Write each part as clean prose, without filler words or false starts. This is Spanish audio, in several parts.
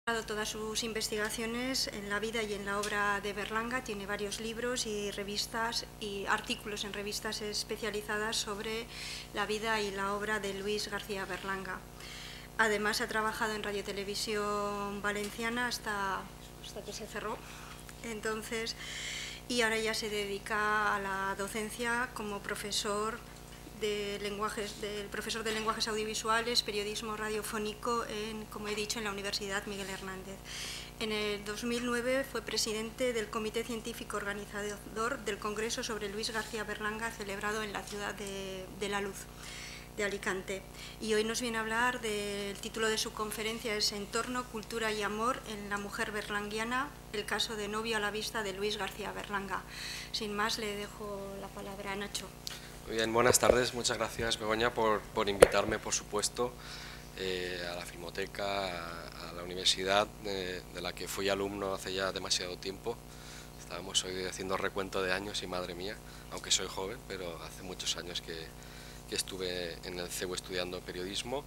Todas sus investigaciones en la vida y en la obra de Berlanga. Tiene varios libros y revistas y artículos en revistas especializadas sobre la vida y la obra de Luis García Berlanga. Además ha trabajado en Radio Televisión Valenciana hasta que se cerró. Entonces, y ahora ya se dedica a la docencia como profesor del profesor de lenguajes audiovisuales, periodismo radiofónico, como he dicho, en la Universidad Miguel Hernández. En el 2009 fue presidente del Comité Científico Organizador del Congreso sobre Luis García Berlanga, celebrado en la ciudad de La Luz, de Alicante. Y hoy nos viene a hablar del título de su conferencia, es Entorno, Cultura y Amor en la Mujer Berlanguiana, el caso de Novio a la vista de Luis García Berlanga. Sin más, le dejo la palabra a Nacho. Muy bien, buenas tardes. Muchas gracias, Begoña, por invitarme, por supuesto, a la Filmoteca, a la universidad de la que fui alumno hace ya demasiado tiempo. Estábamos hoy haciendo recuento de años y madre mía, aunque soy joven, pero hace muchos años que estuve en el CEU estudiando periodismo.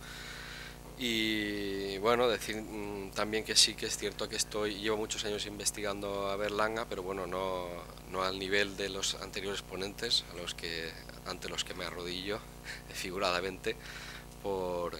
Y bueno, decir también que sí que es cierto que llevo muchos años investigando a Berlanga, pero bueno, no al nivel de los anteriores ponentes, ante los que me arrodillo figuradamente por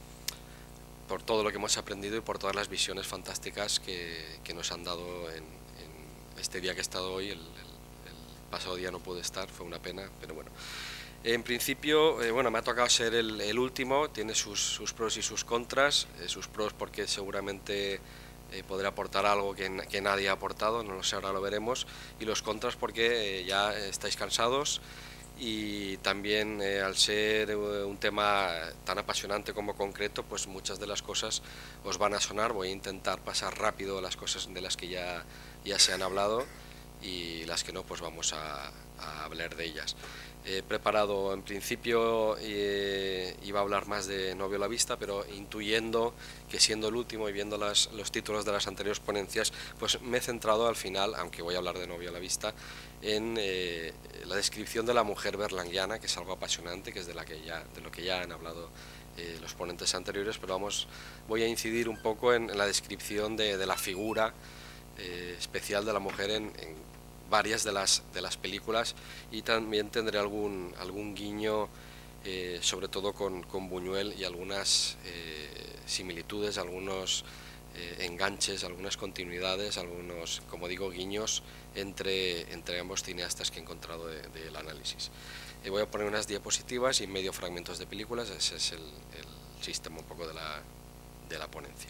todo lo que hemos aprendido y por todas las visiones fantásticas que nos han dado en este día que he estado hoy. El pasado día no pude estar, fue una pena, pero bueno. En principio, bueno, me ha tocado ser el último, tiene sus pros y sus contras. Sus pros porque seguramente podré aportar algo que nadie ha aportado, no lo sé, ahora lo veremos. Y los contras porque ya estáis cansados y también al ser un tema tan apasionante como concreto, pues muchas de las cosas os van a sonar. Voy a intentar pasar rápido las cosas de las que ya se han hablado y las que no, pues vamos a hablar de ellas. He preparado, en principio iba a hablar más de Novio a la vista, pero intuyendo que siendo el último y viendo los títulos de las anteriores ponencias, pues me he centrado al final, aunque voy a hablar de Novio a la vista, en la descripción de la mujer berlanguiana, que es algo apasionante, que es de lo que ya han hablado los ponentes anteriores, pero voy a incidir un poco en la descripción de la figura especial de la mujer en varias de las películas, y también tendré algún guiño sobre todo con Buñuel, y algunas similitudes, algunos enganches, algunas continuidades, algunos, como digo, guiños entre ambos cineastas que he encontrado del análisis. Voy a poner unas diapositivas y medio fragmentos de películas. Ese es el sistema un poco de la ponencia.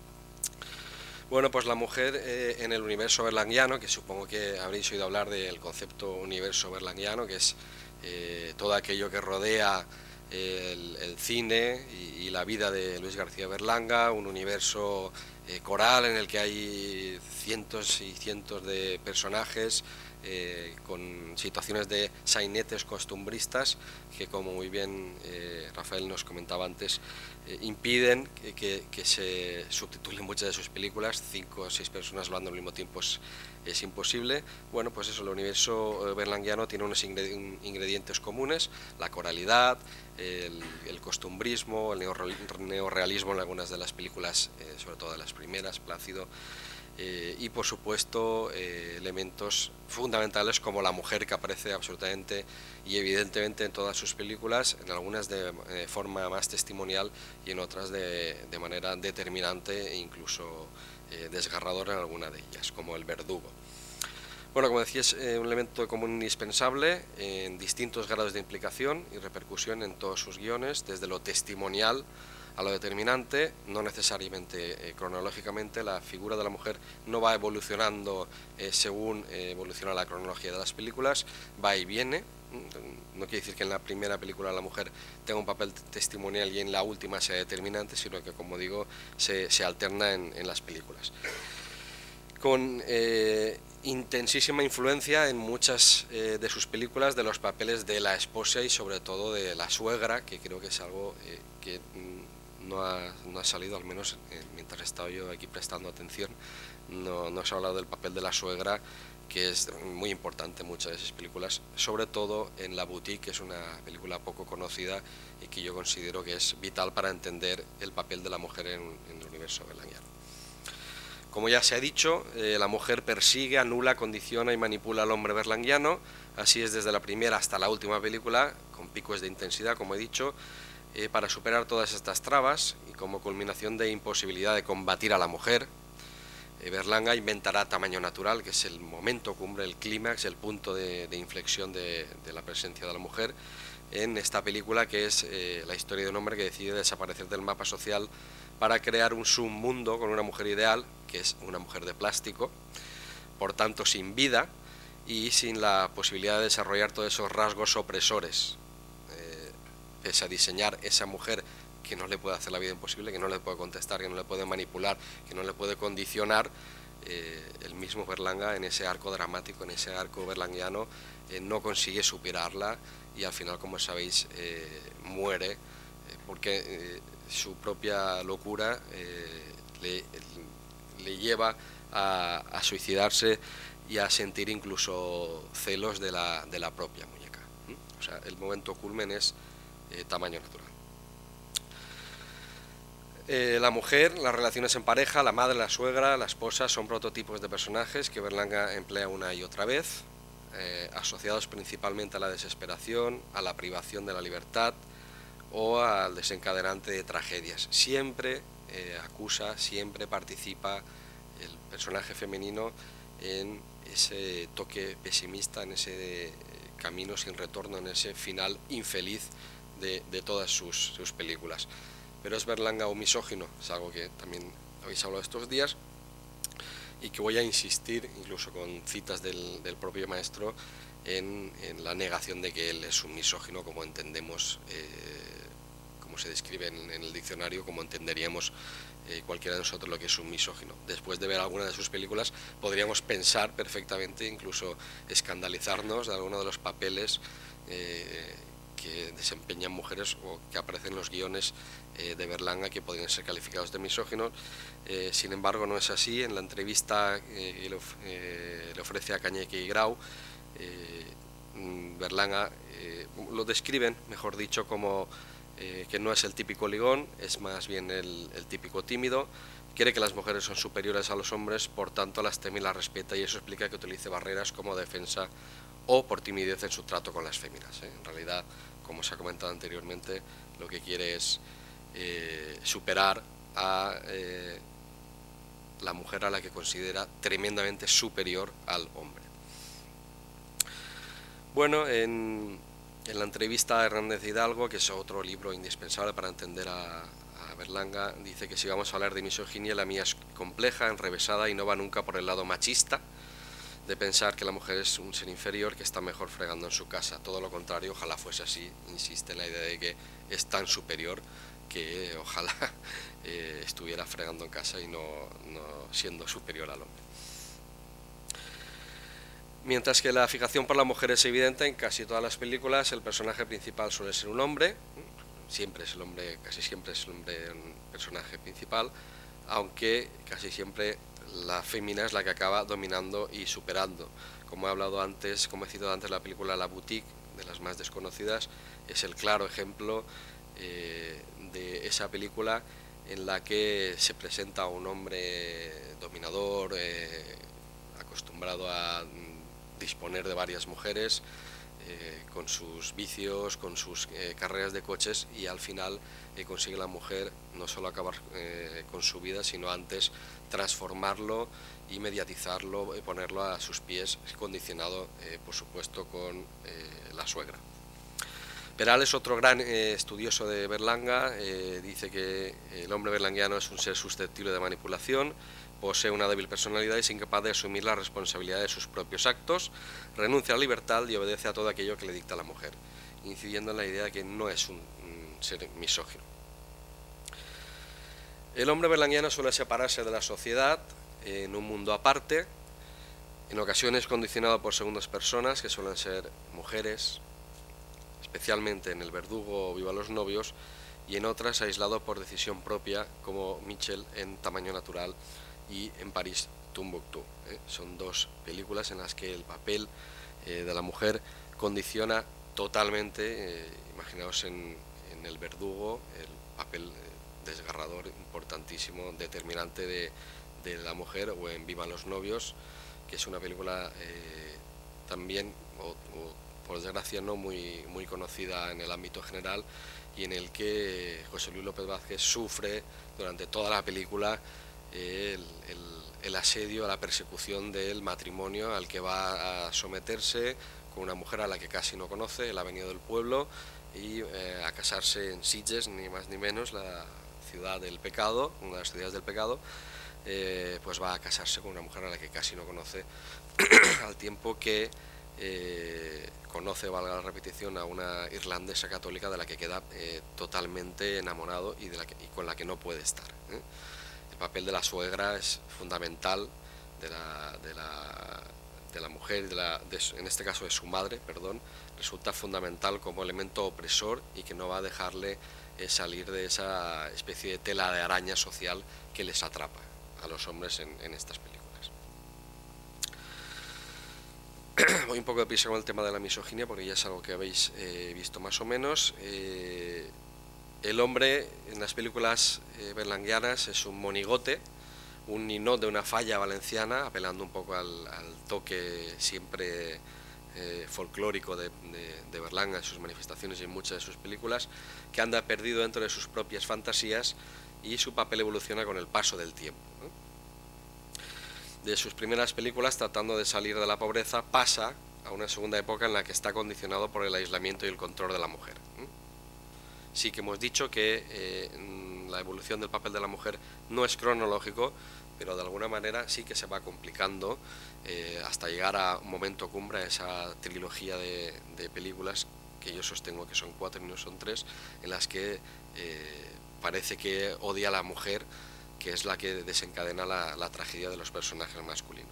Bueno, pues la mujer en el universo berlanguiano, que supongo que habréis oído hablar del concepto universo berlanguiano, que es todo aquello que rodea el cine y la vida de Luis García Berlanga, un universo coral en el que hay cientos y cientos de personajes con situaciones de sainetes costumbristas que, como muy bien Rafael nos comentaba antes, impiden que se subtitulen muchas de sus películas. 5 o 6 personas hablando al mismo tiempo es imposible. Bueno, pues eso, el universo berlanguiano tiene unos ingredientes comunes: la coralidad, el costumbrismo, el neorrealismo en algunas de las películas, sobre todo de las primeras, Plácido, y por supuesto elementos fundamentales como la mujer, que aparece absolutamente y evidentemente en todas sus películas, en algunas de forma más testimonial y en otras de manera determinante e incluso desgarradora en alguna de ellas, como el verdugo. Bueno, como decía, es un elemento común indispensable en distintos grados de implicación y repercusión en todos sus guiones, desde lo testimonial a lo determinante. No necesariamente cronológicamente. La figura de la mujer no va evolucionando según evoluciona la cronología de las películas, va y viene. No quiere decir que en la primera película la mujer tenga un papel testimonial y en la última sea determinante, sino que, como digo, se alterna en las películas. Con intensísima influencia en muchas de sus películas de los papeles de la esposa y sobre todo de la suegra, que creo que es algo que no ha salido, al menos mientras he estado yo aquí prestando atención. No se ha hablado del papel de la suegra, que es muy importante en muchas de esas películas, sobre todo en La Boutique, que es una película poco conocida y que yo considero que es vital para entender el papel de la mujer en el universo berlanguiano. Como ya se ha dicho, la mujer persigue, anula, condiciona y manipula al hombre berlanguiano. Así es desde la primera hasta la última película, con picos de intensidad, como he dicho, para superar todas estas trabas y como culminación de imposibilidad de combatir a la mujer. Berlanga inventará Tamaño Natural, que es el momento cumbre, el clímax, el punto de inflexión de la presencia de la mujer en esta película, que es la historia de un hombre que decide desaparecer del mapa social para crear un submundo con una mujer ideal, que es una mujer de plástico, por tanto sin vida y sin la posibilidad de desarrollar todos esos rasgos opresores, pese a diseñar esa mujer que no le puede hacer la vida imposible, que no le puede contestar, que no le puede manipular, que no le puede condicionar. El mismo Berlanga en ese arco dramático, en ese arco berlanguiano, no consigue superarla y al final, como sabéis, muere porque su propia locura le lleva a suicidarse y a sentir incluso celos de la propia muñeca. O sea, el momento culmen es Tamaño Natural. La mujer, las relaciones en pareja, la madre, la suegra, la esposa son prototipos de personajes que Berlanga emplea una y otra vez, asociados principalmente a la desesperación, a la privación de la libertad o al desencadenante de tragedias. Siempre acusa, siempre participa el personaje femenino en ese toque pesimista, en ese camino sin retorno, en ese final infeliz de todas sus películas. Pero es Berlanga un misógino, es algo que también habéis hablado estos días y que voy a insistir, incluso con citas del propio maestro, en la negación de que él es un misógino, como entendemos, como se describe en el diccionario, como entenderíamos cualquiera de nosotros lo que es un misógino. Después de ver alguna de sus películas podríamos pensar perfectamente, incluso escandalizarnos de alguno de los papeles que desempeñan mujeres o que aparecen en los guiones de Berlanga, que podrían ser calificados de misóginos. Sin embargo, no es así. En la entrevista que le ofrece a Cañeque y Grau, Berlanga lo describen, mejor dicho, como que no es el típico ligón, es más bien el típico tímido. Quiere que las mujeres son superiores a los hombres, por tanto las teme y las respeta, y eso explica que utilice barreras como defensa o por timidez en su trato con las féminas. En realidad, como se ha comentado anteriormente, lo que quiere es superar a la mujer a la que considera tremendamente superior al hombre. Bueno, en la entrevista a Hernández Hidalgo, que es otro libro indispensable para entender a Berlanga, dice que si vamos a hablar de misoginia, la mía es compleja, enrevesada y no va nunca por el lado machista de pensar que la mujer es un ser inferior que está mejor fregando en su casa. Todo lo contrario, ojalá fuese así. Insiste en la idea de que es tan superior que ojalá estuviera fregando en casa y no siendo superior al hombre. Mientras que la fijación por la mujer es evidente en casi todas las películas, el personaje principal suele ser un hombre. Siempre es el hombre, casi siempre es el hombre un personaje principal, aunque casi siempre la fémina es la que acaba dominando y superando. Como he hablado antes, como he citado antes, la película La Boutique, de las más desconocidas, es el claro ejemplo de esa película en la que se presenta a un hombre dominador, acostumbrado a disponer de varias mujeres, con sus vicios, con sus carreras de coches, y al final consigue la mujer no solo acabar con su vida, sino antes transformarlo y mediatizarlo, ponerlo a sus pies, condicionado por supuesto con la suegra. Peral es otro gran estudioso de Berlanga. Dice que el hombre berlanguiano es un ser susceptible de manipulación, posee una débil personalidad y es incapaz de asumir la responsabilidad de sus propios actos, renuncia a la libertad y obedece a todo aquello que le dicta la mujer, incidiendo en la idea de que no es un ser misógino. El hombre berlanguiano suele separarse de la sociedad en un mundo aparte, en ocasiones condicionado por segundas personas, que suelen ser mujeres, especialmente en El Verdugo o Viva los novios, y en otras aislado por decisión propia, como Michel en Tamaño Natural y en París, Tombuctú. Son dos películas en las que el papel de la mujer condiciona totalmente. Imaginaos en El Verdugo, el papel desgarrador, importantísimo, determinante de la mujer, o en Vivan los novios, que es una película también, o por desgracia no muy conocida en el ámbito general, y en el que José Luis López Vázquez sufre durante toda la película el asedio, la persecución del matrimonio al que va a someterse con una mujer a la que casi no conoce. Él ha venido del pueblo y a casarse en Sitges, ni más ni menos, la ciudad del pecado, una de las ciudades del pecado. Pues va a casarse con una mujer a la que casi no conoce, al tiempo que conoce, valga la repetición, a una irlandesa católica de la que queda totalmente enamorado y con la que no puede estar. El papel de la suegra es fundamental, de la mujer, en este caso de su madre, perdón, resulta fundamental como elemento opresor y que no va a dejarle salir de esa especie de tela de araña social que les atrapa a los hombres en estas películas. Voy un poco deprisa con el tema de la misoginia porque ya es algo que habéis visto más o menos. El hombre en las películas berlanguianas es un monigote, un ninot de una falla valenciana, apelando un poco al toque siempre folclórico de Berlanga en sus manifestaciones y en muchas de sus películas, que anda perdido dentro de sus propias fantasías, y su papel evoluciona con el paso del tiempo, ¿no? De sus primeras películas, tratando de salir de la pobreza, pasa a una segunda época en la que está condicionado por el aislamiento y el control de la mujer. Sí que hemos dicho que la evolución del papel de la mujer no es cronológico, pero de alguna manera sí que se va complicando hasta llegar a un momento cumbre, a esa trilogía de películas que yo sostengo que son 4 y no son 3, en las que parece que odia a la mujer, que es la que desencadena la tragedia de los personajes masculinos.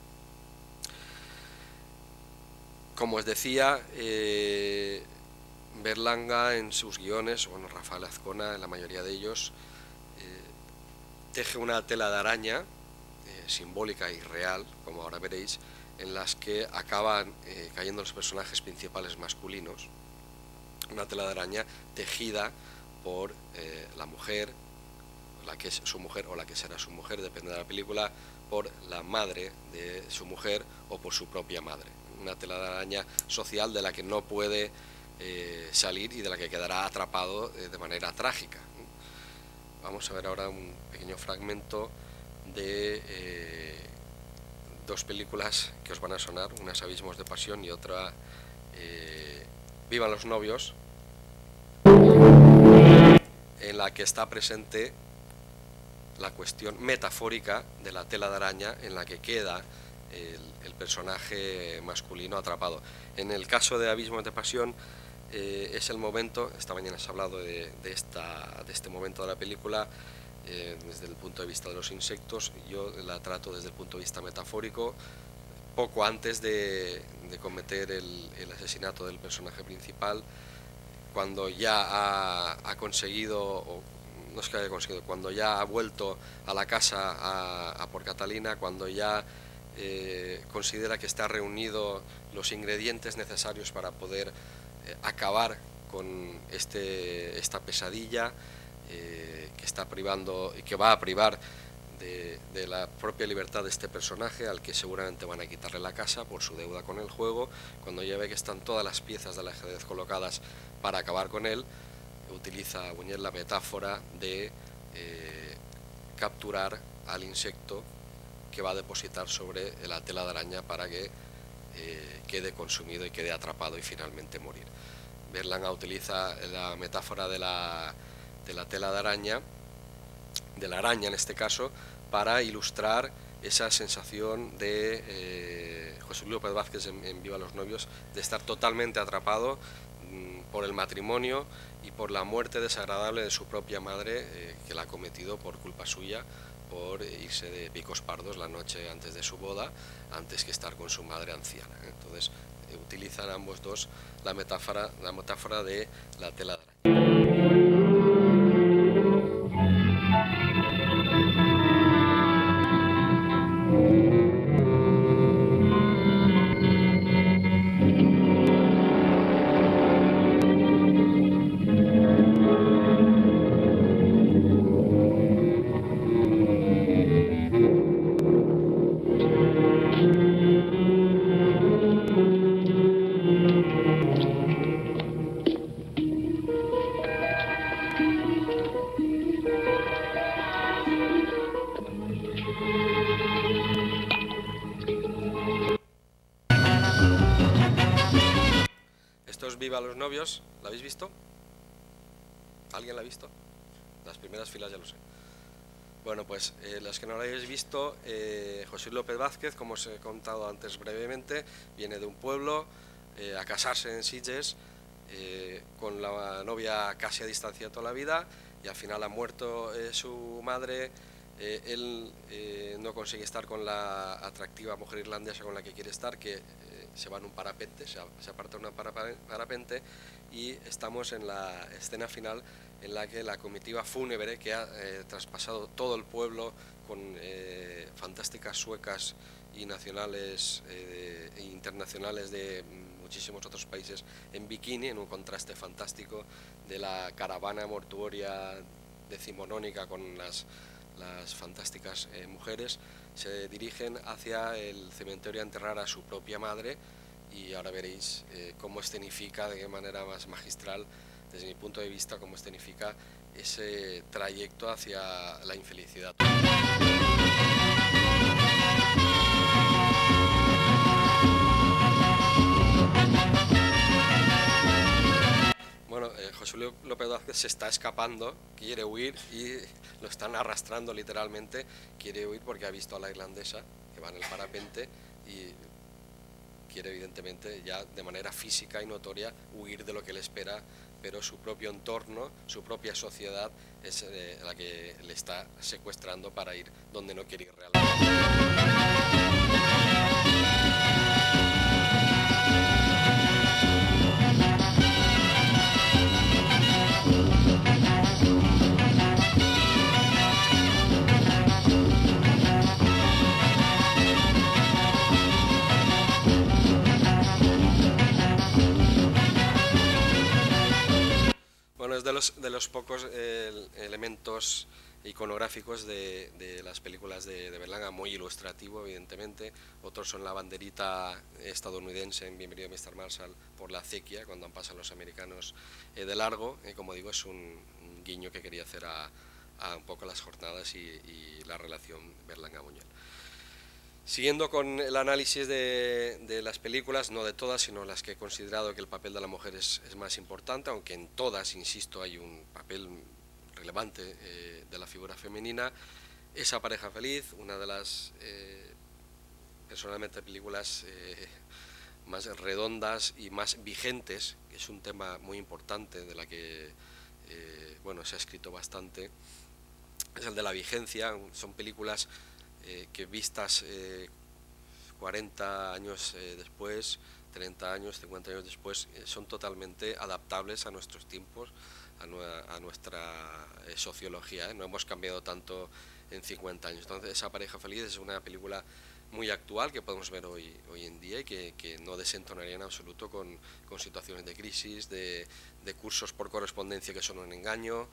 Como os decía, Berlanga en sus guiones, bueno, Rafael Azcona en la mayoría de ellos, teje una tela de araña simbólica y real, como ahora veréis, en las que acaban cayendo los personajes principales masculinos. Una tela de araña tejida por la mujer, la que es su mujer o la que será su mujer, depende de la película, por la madre de su mujer o por su propia madre. Una tela de araña social de la que no puede salir y de la que quedará atrapado de manera trágica. Vamos a ver ahora un pequeño fragmento de dos películas que os van a sonar, una es Abismos de pasión y otra Vivan los novios, en la que está presente la cuestión metafórica de la tela de araña en la que queda el personaje masculino atrapado. En el caso de Abismos de pasión es el momento, esta mañana se ha hablado de este momento de la película desde el punto de vista de los insectos. Yo la trato desde el punto de vista metafórico, poco antes de cometer el asesinato del personaje principal, cuando ya ha conseguido, o no es que haya conseguido, cuando ya ha vuelto a la casa a por Catalina, cuando ya considera que está reunido los ingredientes necesarios para poder acabar con esta pesadilla que está privando y que va a privar de la propia libertad de este personaje, al que seguramente van a quitarle la casa por su deuda con el juego. Cuando ya ve que están todas las piezas del ajedrez colocadas para acabar con él, utiliza Buñuel la metáfora de capturar al insecto que va a depositar sobre la tela de araña para que quede consumido y quede atrapado y finalmente morir. Berlanga utiliza la metáfora de la tela de araña, de la araña en este caso, para ilustrar esa sensación de José Luis López Vázquez en Viva los novios, de estar totalmente atrapado por el matrimonio y por la muerte desagradable de su propia madre, que la ha cometido por culpa suya, por irse de picos pardos la noche antes de su boda, antes que estar con su madre anciana. Entonces utilizan ambos dos la metáfora de la tela de araña. Esto es Viva los novios, ¿la habéis visto? ¿Alguien la ha visto? Las primeras filas ya lo sé. Bueno, pues las que no lo hayáis visto, José López Vázquez, como os he contado antes brevemente, viene de un pueblo a casarse en Sitges, con la novia casi a distancia toda la vida, y al final ha muerto su madre. Él no consigue estar con la atractiva mujer irlandesa con la que quiere estar, que se va en un parapente, se aparta en un parapente, y estamos en la escena final en la que la comitiva fúnebre, que ha traspasado todo el pueblo con fantásticas suecas y nacionales e internacionales de muchísimos otros países en bikini, en un contraste fantástico de la caravana mortuoria decimonónica con las fantásticas mujeres, se dirigen hacia el cementerio a enterrar a su propia madre, y ahora veréis cómo escenifica de qué manera más magistral, desde mi punto de vista, cómo escenifica ese trayecto hacia la infelicidad. Bueno, José López Vázquez se está escapando, quiere huir y lo están arrastrando literalmente. Quiere huir porque ha visto a la irlandesa que va en el parapente y quiere evidentemente ya de manera física y notoria huir de lo que le espera, pero su propio entorno, su propia sociedad es la que le está secuestrando para ir donde no quiere ir realmente. Bueno, es de los pocos elementos iconográficos de las películas de Berlanga, muy ilustrativo evidentemente. Otros son la banderita estadounidense en Bienvenido Mr. Marshall por la acequia, cuando han pasado los americanos de largo. Como digo, es un guiño que quería hacer a un poco las jornadas y la relación Berlanga-Buñuel. Siguiendo con el análisis de las películas, no de todas, sino las que he considerado que el papel de la mujer es más importante, aunque en todas, insisto, hay un papel relevante de la figura femenina. Esa pareja feliz, una de las, personalmente, películas más redondas y más vigentes, que es un tema muy importante de la que bueno, se ha escrito bastante, es el de la vigencia. Son películas que vistas 40 años después, 30 años, 50 años después, son totalmente adaptables a nuestros tiempos, a nuestra sociología. No hemos cambiado tanto en 50 años. Entonces, Esa pareja feliz es una película muy actual que podemos ver hoy en día y que no desentonaría en absoluto con situaciones de crisis, de cursos por correspondencia que son un engaño,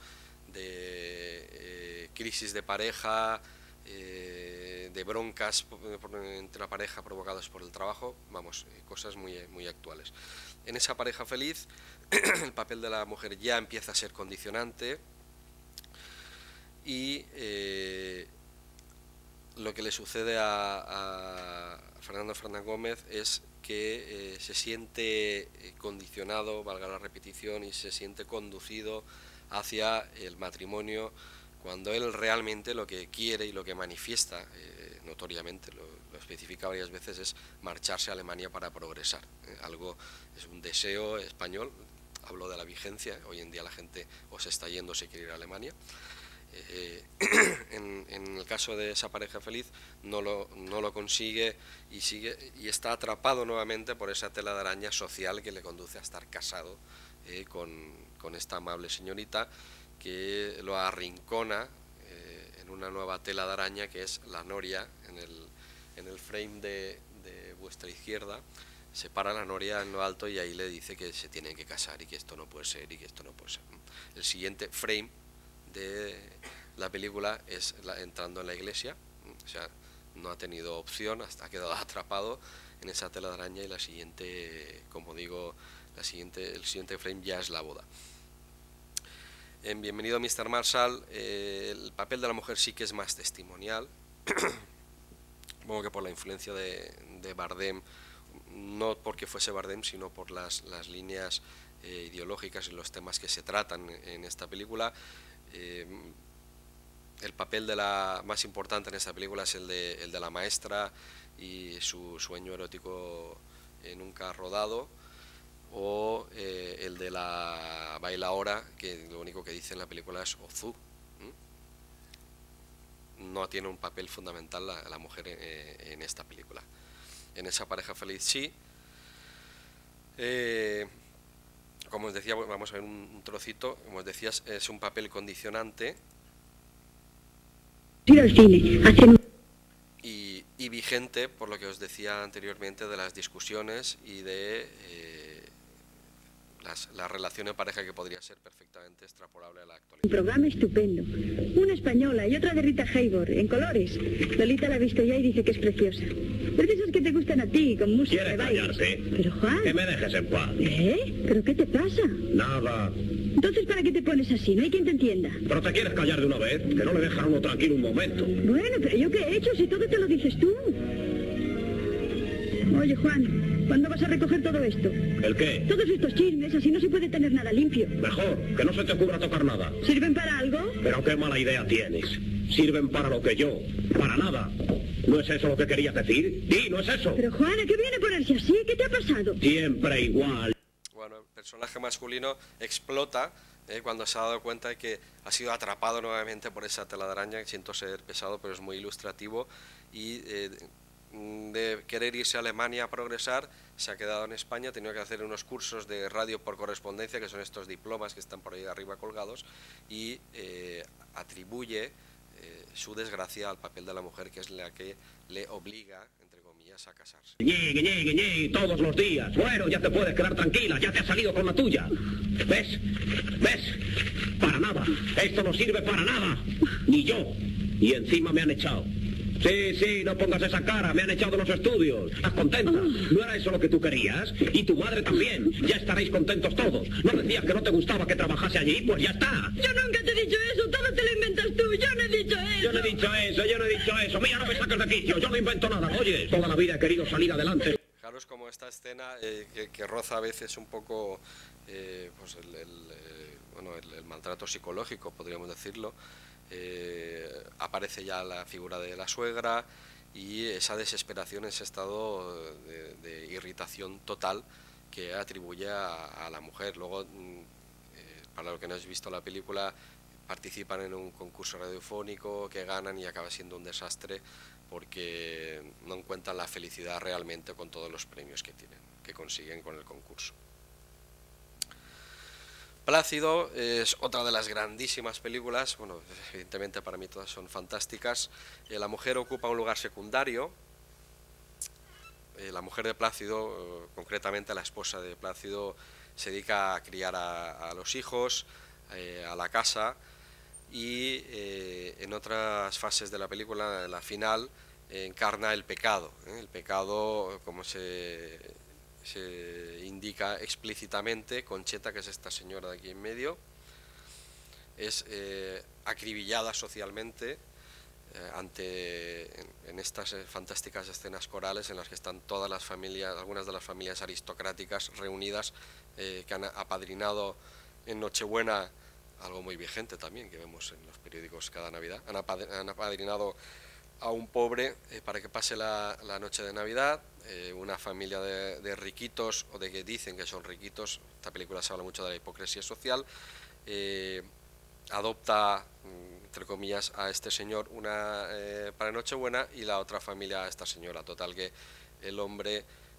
de crisis de pareja, de broncas entre la pareja provocadas por el trabajo. Vamos, cosas muy actuales. En Esa pareja feliz el papel de la mujer ya empieza a ser condicionante y lo que le sucede a Fernando Fernán Gómez es que se siente condicionado, valga la repetición, y se siente conducido hacia el matrimonio, cuando él realmente lo que quiere y lo que manifiesta notoriamente, lo especifica varias veces, es marcharse a Alemania para progresar. Algo, es un deseo español. Hablo de la vigencia, hoy en día la gente o se está yendo o se quiere ir a Alemania. En el caso de Esa pareja feliz no lo consigue y está atrapado nuevamente por esa tela de araña social que le conduce a estar casado con esta amable señorita, que lo arrincona en una nueva tela de araña, que es la noria. En el frame de vuestra izquierda se para la noria en lo alto y ahí le dice que se tienen que casar y que esto no puede ser y que esto no puede ser. El siguiente frame de la película es entrando en la iglesia, o sea, no ha tenido opción, ha quedado atrapado en esa tela de araña, y la siguiente, como digo, el siguiente frame ya es la boda. En Bienvenido Mr. Marshall el papel de la mujer sí que es más testimonial, supongo que por la influencia de Bardem, no porque fuese Bardem, sino por las líneas ideológicas y los temas que se tratan en esta película. El papel más importante en esta película es el de la maestra y su sueño erótico nunca rodado, o el de la bailaora, que lo único que dice en la película es Ozu. No tiene un papel fundamental la mujer en esta película. En esa pareja feliz sí. Como os decía, vamos a ver un trocito. Como os decías, es un papel condicionante y vigente, por lo que os decía anteriormente, de las discusiones y de la relación en pareja, que podría ser perfectamente extrapolable a la actualidad. Un programa estupendo. Una española y otra de Rita Hayworth, en colores. Lolita la ha visto ya y dice que es preciosa. Es de esas que te gustan a ti, con música de baile. ¿Quieres callarte? Pero Juan... Que me dejes en paz. ¿Pero qué te pasa? Nada. Entonces, ¿para qué te pones así? No hay quien te entienda. ¿Pero te quieres callar de una vez? Que no le dejan a uno tranquilo un momento. Bueno, pero ¿yo qué he hecho si todo te lo dices tú? Oye, Juan, ¿cuándo vas a recoger todo esto? ¿El qué? Todos estos chismes, así no se puede tener nada limpio. Mejor, que no se te ocurra tocar nada. ¿Sirven para algo? Pero qué mala idea tienes. Sirven para lo que yo. Para nada. ¿No es eso lo que querías decir? Sí, no es eso. Pero Juan, ¿a qué viene ponerse así? ¿Qué te ha pasado? Siempre igual. Bueno, el personaje masculino explota cuando se ha dado cuenta de que ha sido atrapado nuevamente por esa telaraña. Siento ser pesado, pero es muy ilustrativo. Y de querer irse a Alemania a progresar, se ha quedado en España, ha tenido que hacer unos cursos de radio por correspondencia, que son estos diplomas que están por ahí arriba colgados, y atribuye su desgracia al papel de la mujer, que es la que le obliga, entre comillas, a casarse. Ñi, todos los días. Bueno, ya te puedes quedar tranquila, ya te has salido con la tuya. ¿Ves? ¿Ves? Para nada. Esto no sirve para nada. Ni yo. Y encima me han echado. Sí, no pongas esa cara, me han echado de los estudios. ¿Estás contenta? ¿No era eso lo que tú querías? Y tu madre también. Ya estaréis contentos todos. ¿No decías que no te gustaba que trabajase allí? Pues ya está. Yo nunca te he dicho eso, todo te lo inventas tú, yo no he dicho eso. Yo no he dicho eso. Mira, no me saques de quicio, yo no invento nada. Oye, toda la vida he querido salir adelante. Fijaros como esta escena que roza a veces un poco pues el maltrato psicológico, podríamos decirlo. Aparece ya la figura de la suegra y esa desesperación, ese estado de irritación total que atribuye a la mujer. Luego, para los que no habéis visto la película, participan en un concurso radiofónico que ganan y acaba siendo un desastre porque no encuentran la felicidad realmente con todos los premios que consiguen con el concurso. Plácido es otra de las grandísimas películas. Bueno, evidentemente para mí todas son fantásticas. La mujer ocupa un lugar secundario. La mujer de Plácido, concretamente la esposa de Plácido, se dedica a criar a los hijos, a la casa, y en otras fases de la película, en la final, encarna el pecado. El pecado, como se indica explícitamente. Concheta, que es esta señora de aquí en medio, es acribillada socialmente en estas fantásticas escenas corales en las que están todas las familias, algunas de las familias aristocráticas reunidas, que han apadrinado en Nochebuena, algo muy vigente también, que vemos en los periódicos cada Navidad, han apadrinado a un pobre para que pase la noche de Navidad. Una familia de riquitos, o de que dicen que son riquitos, esta película se habla mucho de la hipocresía social, adopta, entre comillas, a este señor para Nochebuena, y la otra familia a esta señora. Total que el hombre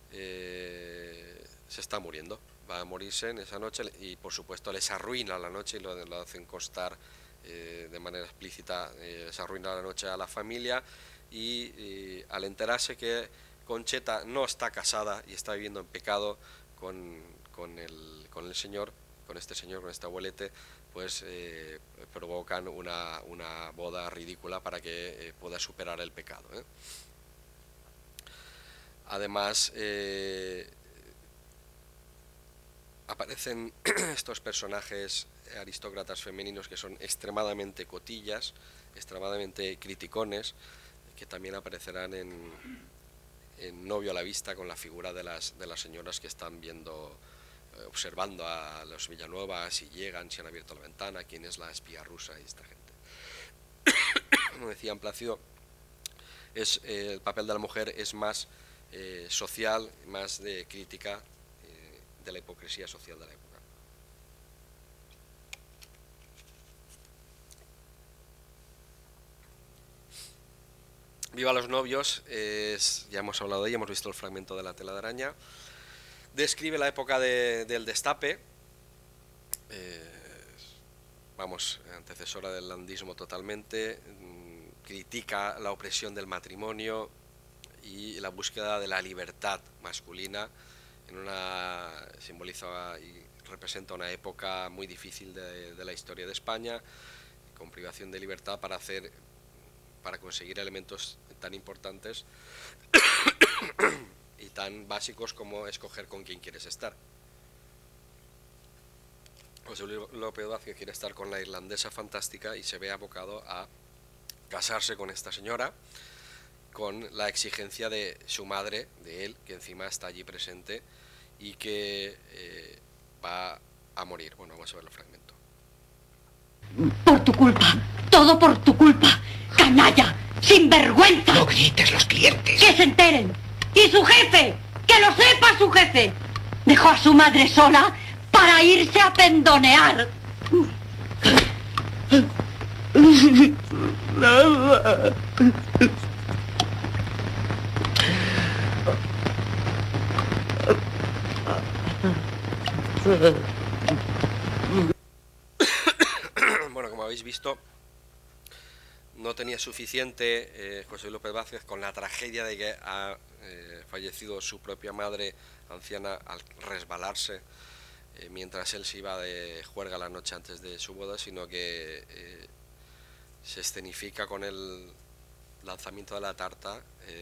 se está muriendo, va a morirse en esa noche, y por supuesto les arruina la noche y lo hacen constar de manera explícita. Se arruina la noche a la familia, y al enterarse que Concheta no está casada y está viviendo en pecado con el señor, con este abuelete, pues provocan una boda ridícula para que pueda superar el pecado. Además, aparecen estos personajes aristócratas femeninos que son extremadamente cotillas, extremadamente criticones, que también aparecerán en Novio a la vista, con la figura de las señoras que están viendo, observando a los Villanueva, si llegan, si han abierto la ventana, quién es la espía rusa y esta gente. Como decía Plácido, el papel de la mujer es más social, más de crítica de la hipocresía social de la época. Viva los novios, ya hemos hablado de ella, hemos visto el fragmento de la tela de araña. Describe la época del destape, antecesora del landismo totalmente, critica la opresión del matrimonio y la búsqueda de la libertad masculina, simboliza y representa una época muy difícil de la historia de España, con privación de libertad para conseguir elementos tan importantes y tan básicos como escoger con quién quieres estar. José Luis López Vázquez quiere estar con la irlandesa fantástica y se ve abocado a casarse con esta señora, con la exigencia de su madre, de él, que encima está allí presente y que va a morir. Bueno, vamos a ver el fragmento. Por tu culpa, todo por tu culpa, canalla, sinvergüenza. No grites, los clientes. Que se enteren. Y su jefe, que lo sepa su jefe. Dejó a su madre sola para irse a pendonear. Bueno, como habéis visto, no tenía suficiente José López Vázquez con la tragedia de que ha fallecido su propia madre anciana al resbalarse mientras él se iba de juerga la noche antes de su boda, sino que se escenifica con el lanzamiento de la tarta,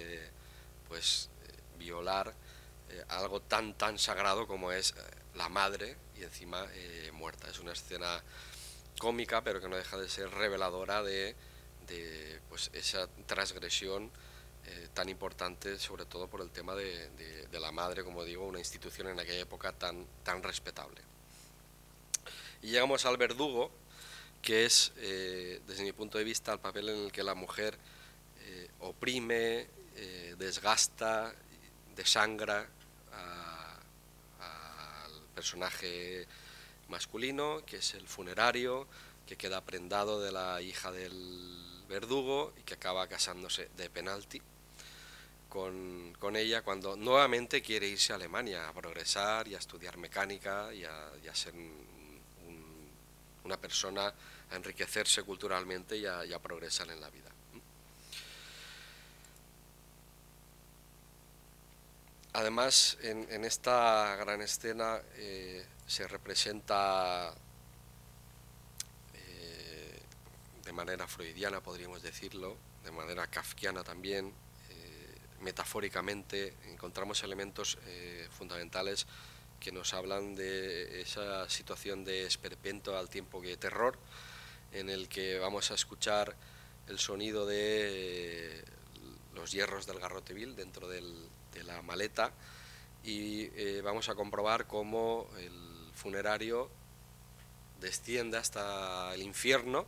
violar algo tan sagrado como es la madre, y encima muerta. Es una escena cómica, pero que no deja de ser reveladora de esa transgresión tan importante, sobre todo por el tema de la madre, como digo, una institución en aquella época tan respetable. Y llegamos al verdugo, que es, desde mi punto de vista, el papel en el que la mujer oprime, desgasta, desangra al personaje masculino, que es el funerario, que queda prendado de la hija del verdugo y que acaba casándose de penalti con ella, cuando nuevamente quiere irse a Alemania a progresar y a estudiar mecánica y a ser una persona, a enriquecerse culturalmente y a progresar en la vida. Además, en esta gran escena se representa de manera freudiana, podríamos decirlo, de manera kafkiana también, metafóricamente, encontramos elementos fundamentales que nos hablan de esa situación de esperpento al tiempo que terror, en el que vamos a escuchar el sonido de los hierros del garrote vil dentro de la maleta, y vamos a comprobar cómo el funerario desciende hasta el infierno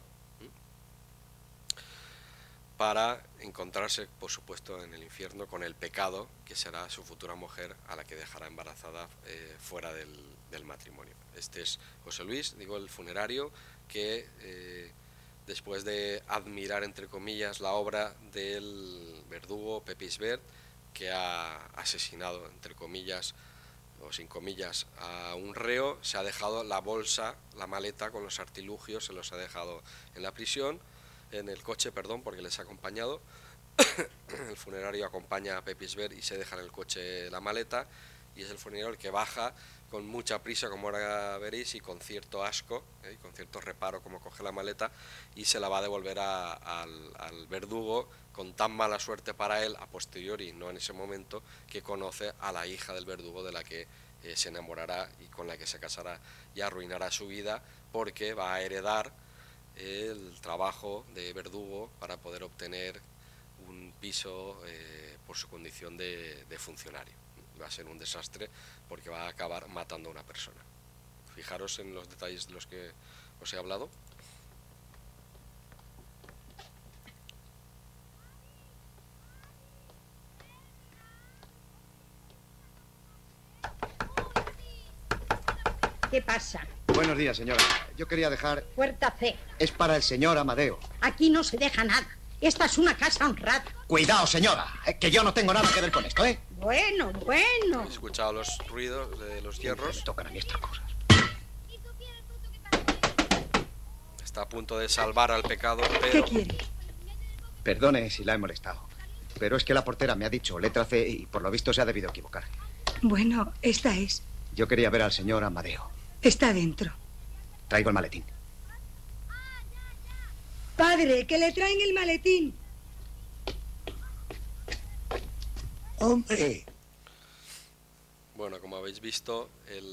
para encontrarse, por supuesto, en el infierno con el pecado, que será su futura mujer, a la que dejará embarazada fuera del matrimonio. Este es José Luis, digo, el funerario, que después de admirar, entre comillas, la obra del verdugo Pepys Verd, que ha asesinado, entre comillas, o sin comillas, a un reo, se ha dejado la bolsa, la maleta con los artilugios, se los ha dejado en la prisión, en el coche, perdón, porque les ha acompañado. El funerario acompaña a Pepys Verd y se deja en el coche la maleta, y es el funerario el que baja con mucha prisa, como ahora veréis, y con cierto asco, y con cierto reparo, como coge la maleta y se la va a devolver al verdugo, con tan mala suerte para él, a posteriori, no en ese momento, que conoce a la hija del verdugo, de la que se enamorará y con la que se casará y arruinará su vida, porque va a heredar el trabajo de verdugo para poder obtener un piso por su condición de funcionario. Va a ser un desastre porque va a acabar matando a una persona. Fijaros en los detalles de los que os he hablado. ¿Qué pasa? Buenos días, señora. Yo quería dejar... Puerta C. Es para el señor Amadeo. Aquí no se deja nada. Esta es una casa honrada. Cuidado, señora, que yo no tengo nada que ver con esto, ¿eh? Bueno. He escuchado los ruidos de los hierros. Me tocan a mí estas cosas. Está a punto de salvar al pecado, pero... ¿Qué quiere? Perdone si la he molestado, pero es que la portera me ha dicho letra C y por lo visto se ha debido equivocar. Bueno, esta es. Yo quería ver al señor Amadeo. Está dentro. Traigo el maletín. Padre, que le traen el maletín. ¡Hombre! Bueno, como habéis visto,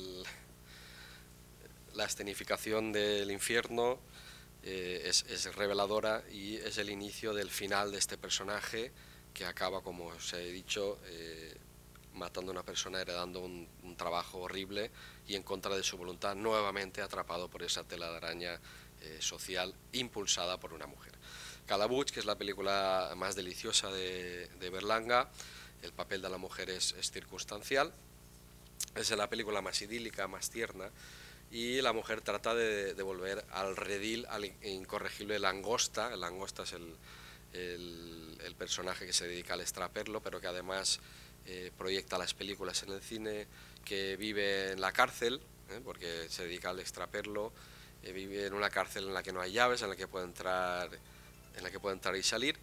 la escenificación del infierno es reveladora y es el inicio del final de este personaje que acaba, como os he dicho, matando a una persona, heredando un trabajo horrible y en contra de su voluntad, nuevamente atrapado por esa tela de araña social impulsada por una mujer. Calabuig, que es la película más deliciosa de Berlanga, el papel de la mujer es circunstancial, es la película más idílica, más tierna, y la mujer trata de volver al redil, al incorregible Langosta. El Langosta es el personaje que se dedica al extraperlo, pero que además proyecta las películas en el cine, que vive en la cárcel, porque se dedica al extraperlo, vive en una cárcel en la que no hay llaves, en la que puede entrar y salir.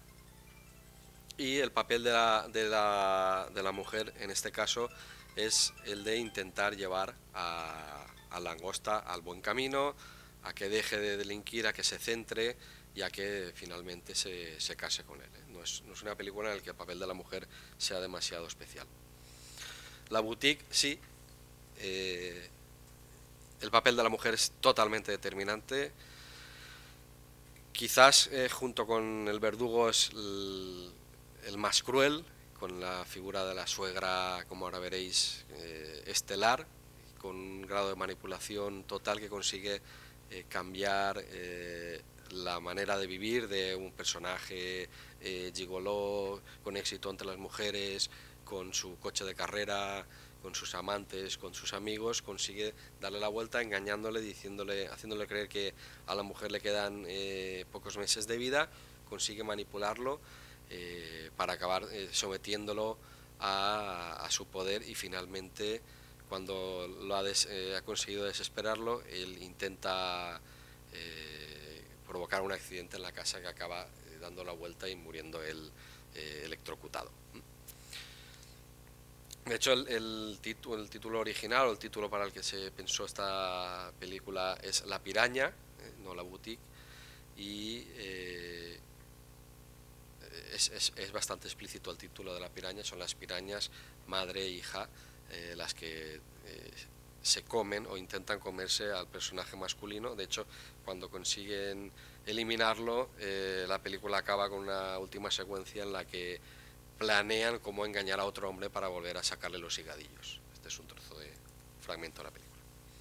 Y el papel de la mujer en este caso es el de intentar llevar a Langosta al buen camino, a que deje de delinquir, a que se centre y a que finalmente se case con él. No es una película en la que el papel de la mujer sea demasiado especial. La boutique, sí, el papel de la mujer es totalmente determinante. Quizás junto con el verdugo es el más cruel, con la figura de la suegra, como ahora veréis, estelar, con un grado de manipulación total que consigue cambiar la manera de vivir de un personaje gigoló, con éxito entre las mujeres, con su coche de carrera, con sus amantes, con sus amigos, consigue darle la vuelta, engañándole, haciéndole creer que a la mujer le quedan pocos meses de vida, consigue manipularlo para acabar sometiéndolo a su poder, y finalmente, cuando ha conseguido desesperarlo, él intenta provocar un accidente en la casa que acaba dando la vuelta y muriendo él electrocutado. De hecho, el título original, o el título para el que se pensó esta película, es La piraña, no La boutique, y es bastante explícito el título de La piraña. Son las pirañas, madre e hija, las que se comen o intentan comerse al personaje masculino. De hecho, cuando consiguen eliminarlo, la película acaba con una última secuencia en la que planean cómo engañar a otro hombre para volver a sacarle los higadillos. Este es un fragmento de la película.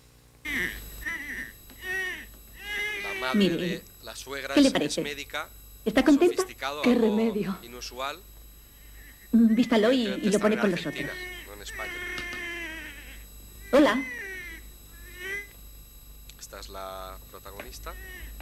La madre de la suegra es médica. ¿Está contenta? Sofisticado, ¡Qué remedio! Inusual. Vístalo y lo pone con los otros. No en España. Hola. Esta es la protagonista.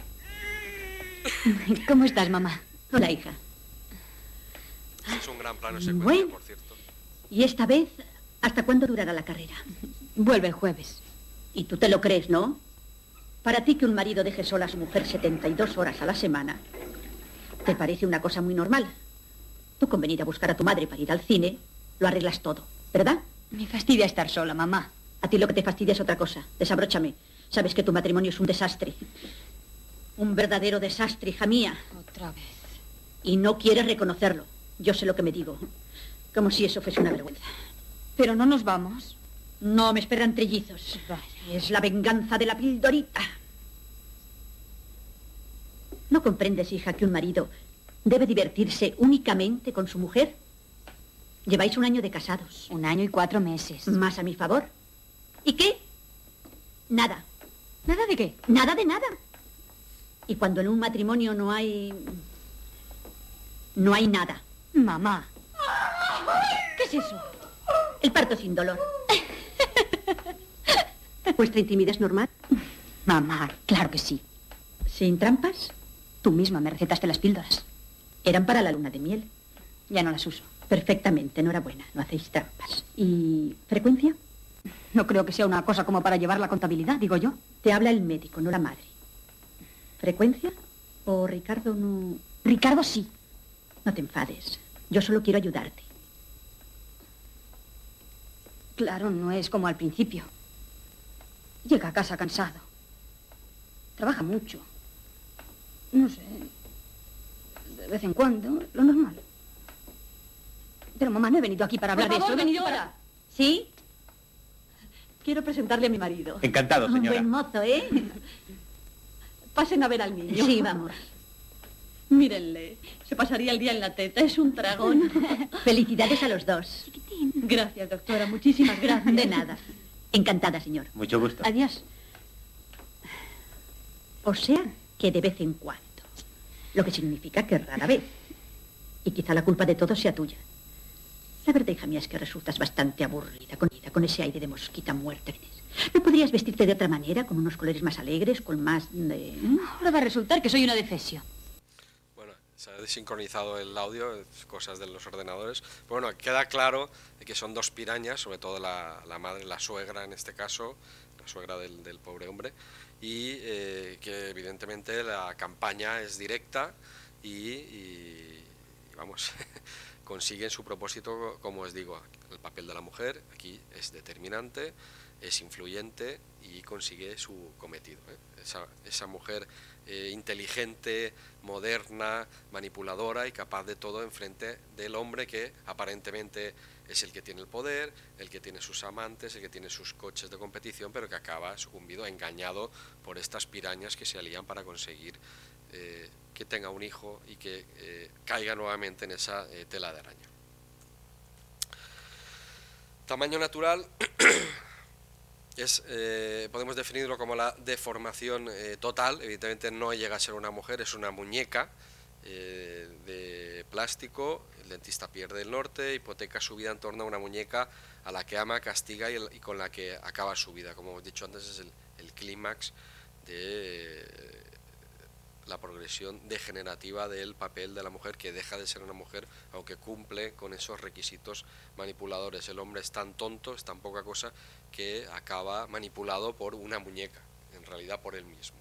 ¿Cómo estás, mamá? Hola, hija. Es un gran plano secuencia, bueno, por cierto. Y esta vez, ¿hasta cuándo durará la carrera? Vuelve el jueves. Y tú te lo crees, ¿no? Para ti que un marido deje sola a su mujer 72 horas a la semana, te parece una cosa muy normal. Tú, con venir a buscar a tu madre para ir al cine, lo arreglas todo, ¿verdad? Me fastidia estar sola, mamá. A ti lo que te fastidia es otra cosa. Desabróchame. Sabes que tu matrimonio es un desastre. Un verdadero desastre, hija mía. Otra vez. Y no quieres reconocerlo. Yo sé lo que me digo. Como si eso fuese una vergüenza. ¿Pero no nos vamos? No, me esperan trellizos. Vaya. Es la venganza de la pildorita. ¿No comprendes, hija, que un marido debe divertirse únicamente con su mujer. Lleváis 1 año de casados. 1 año y 4 meses. Más a mi favor. ¿Y qué? Nada. ¿Nada de qué? Nada de nada. Y cuando en un matrimonio no hay nada. Mamá. ¿Qué es eso? El parto sin dolor. ¿Vuestra intimidad es normal? Mamá, claro que sí. ¿Sin trampas? Tú misma me recetaste las píldoras. Eran para la luna de miel. Ya no las uso. Perfectamente, enhorabuena. No hacéis trampas. ¿Y frecuencia? No creo que sea una cosa como para llevar la contabilidad, digo yo. Te habla el médico, no la madre. ¿Frecuencia? ¿O Ricardo no...? Ricardo sí. No te enfades. Yo solo quiero ayudarte. Claro, no es como al principio. Llega a casa cansado. Trabaja mucho. No sé. De vez en cuando, lo normal. Pero mamá, no he venido aquí para hablar de eso. He venido para... ¿Sí? Quiero presentarle a mi marido. Encantado, Un señora. buen mozo, ¿eh? Pasen a ver al niño. Sí, vamos. Mírenle. Se pasaría el día en la teta. Es un dragón. Felicidades a los dos. Chiquitín. Gracias, doctora. Muchísimas gracias. De nada. Encantada, señor. Mucho gusto. Adiós. O sea, que de vez en cuando. Lo que significa que rara vez. Y quizá la culpa de todo sea tuya. La verdad, hija mía, es que resultas bastante aburrida con ese aire de mosquita muerta que tienes. ¿No podrías vestirte de otra manera, con unos colores más alegres, con más de...? Ahora va a resultar que soy una defesio. Bueno, se ha desincronizado el audio, cosas de los ordenadores. Pero bueno, queda claro que son 2 pirañas, sobre todo la madre, la suegra en este caso, la suegra del pobre hombre, y que evidentemente la campaña es directa y vamos... consiguen su propósito, como os digo, el papel de la mujer aquí es determinante, es influyente y consigue su cometido, ¿eh? Esa mujer inteligente, moderna, manipuladora y capaz de todo enfrente del hombre que aparentemente es el que tiene el poder, el que tiene sus amantes, el que tiene sus coches de competición, pero que acaba sucumbido, engañado por estas pirañas que se alían para conseguir que tenga un hijo y que caiga nuevamente en esa tela de araña. Tamaño natural es, podemos definirlo como la deformación total. Evidentemente no llega a ser una mujer, es una muñeca de plástico. El dentista pierde el norte, hipoteca su vida en torno a una muñeca a la que ama, castiga y con la que acaba su vida. Como hemos dicho antes, es el clímax de la progresión degenerativa del papel de la mujer, que deja de ser una mujer aunque cumple con esos requisitos manipuladores. El hombre es tan tonto, es tan poca cosa, que acaba manipulado por una muñeca, en realidad por él mismo.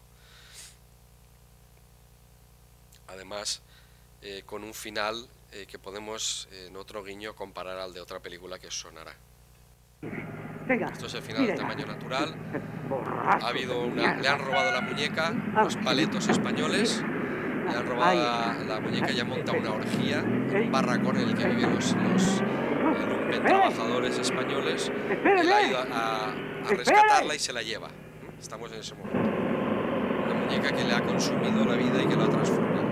Además, con un final que podemos, en otro guiño, comparar al de otra película que os sonará. Esto es el final del Tamaño natural. Le han robado la muñeca los paletos españoles, le han robado la muñeca y ya monta una orgía en un barracón en el que viven los lumpen trabajadores españoles. Él ha ido a rescatarla y se la lleva. Estamos en ese momento. Una muñeca que le ha consumido la vida y que lo ha transformado.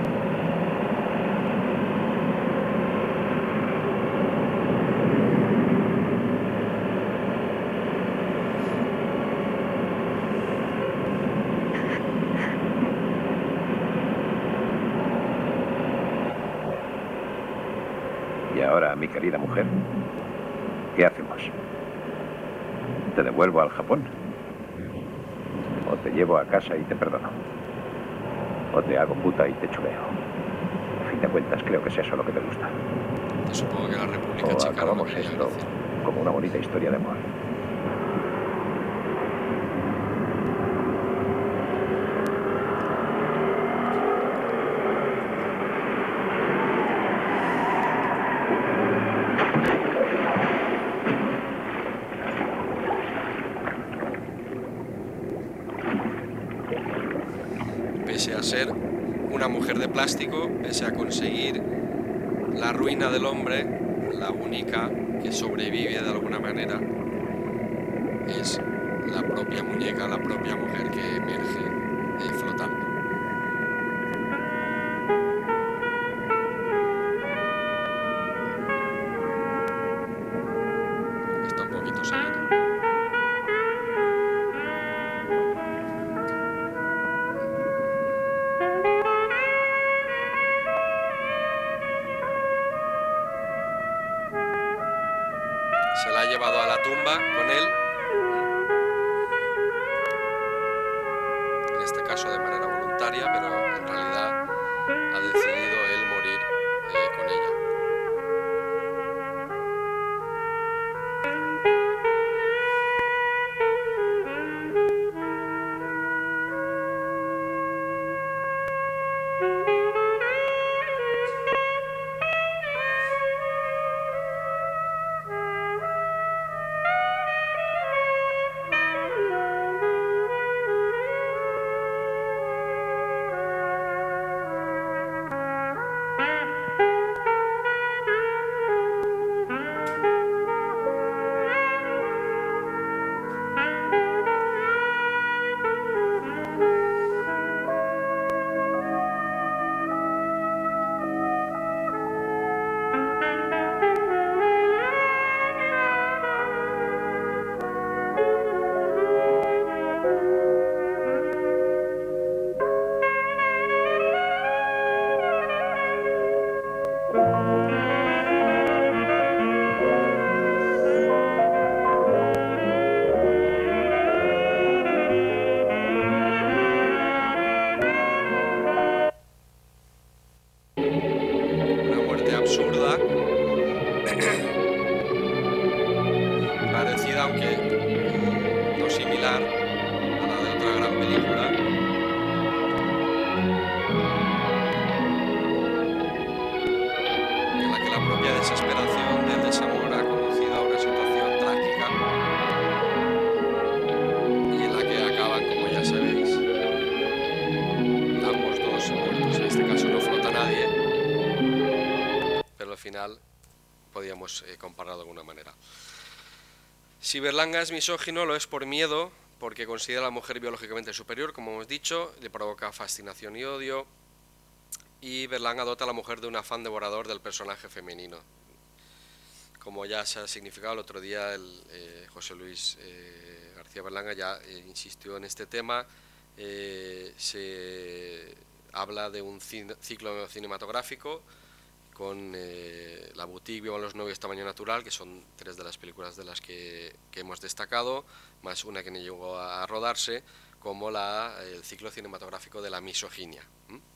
Y ahora, mi querida mujer, ¿qué hacemos? ¿Te devuelvo al Japón? ¿O te llevo a casa y te perdono? ¿O te hago puta y te chuleo? A fin de cuentas, creo que es eso lo que te gusta. Supongo que la República o Checa acabamos esto como una bonita historia de amor. Pese a ser una mujer de plástico, pese a conseguir la ruina del hombre, la única que sobrevive de alguna manera es la propia muñeca, la propia mujer que emerge flotando. Se la ha llevado a la tumba con él, en este caso de manera voluntaria, pero en realidad ha decidido él morir con ella. Absurda, parecida aunque no similar a la de otra gran película, en la que la propia desesperación del desamor ha conducido a una situación trágica y en la que acaban, como ya sabéis, ambos dos muertos. En este caso no flota nadie, pero al final podíamos comparar de alguna manera. Si Berlanga es misógino, lo es por miedo, porque considera a la mujer biológicamente superior, como hemos dicho, le provoca fascinación y odio, y Berlanga dota a la mujer de un afán devorador del personaje femenino. Como ya se ha significado el otro día, José Luis García Berlanga ya insistió en este tema. Se habla de un ciclo cinematográfico con La boutique, Vivan los novios, Tamaño natural, que son 3 de las películas de las que hemos destacado, más una que no llegó a rodarse, como el ciclo cinematográfico de la misoginia.